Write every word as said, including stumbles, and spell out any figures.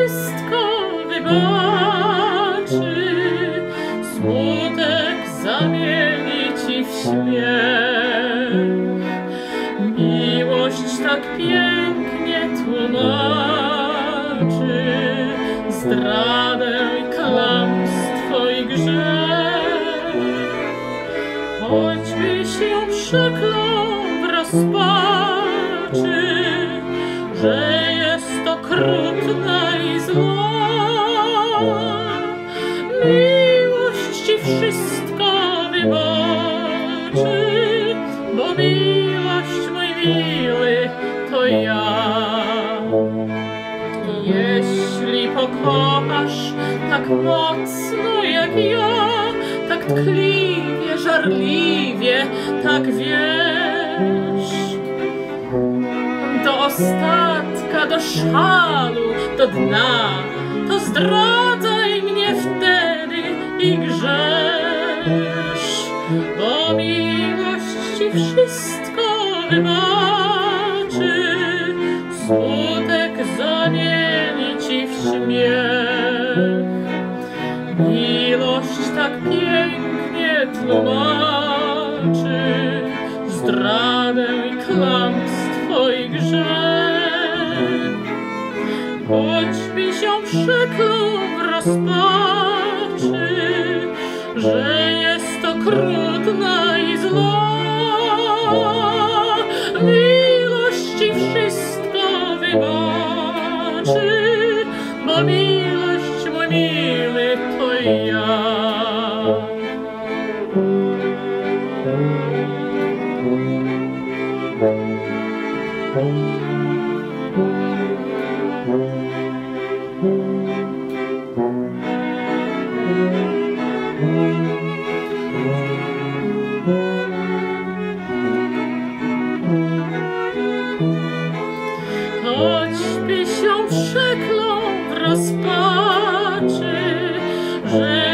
wszystko wybaczy, smutek zamieni ci w śmiech. Miłość tak pięknie tłumaczy zdradę i kłamstwo i grzech. Choćbyś ją przeklął w rozpaczy, że jest okrutna i zła, miłość ci wszystko wybaczy, bo miłość, mój miły, to ja. Jeśli pokochasz tak mocno jak ja, tak tkliwie, żarliwie, tak wiesz, do ostatka, do szału, do dna, to zdradzaj mnie wtedy i grzesz, bo miłość ci wszystko wybaczy, smutek zamieni ci w śmiech. Miłość tak pięknie tłumaczy zdradę i kłamstwo i grzech. Choćbyś ją przeklął w rozpaczy, że jest okrutna i zła, miłość ci wszystko wybaczy, bo miłość, mój miły, to ja. Choćbyś ją przeklął w rozpaczy, że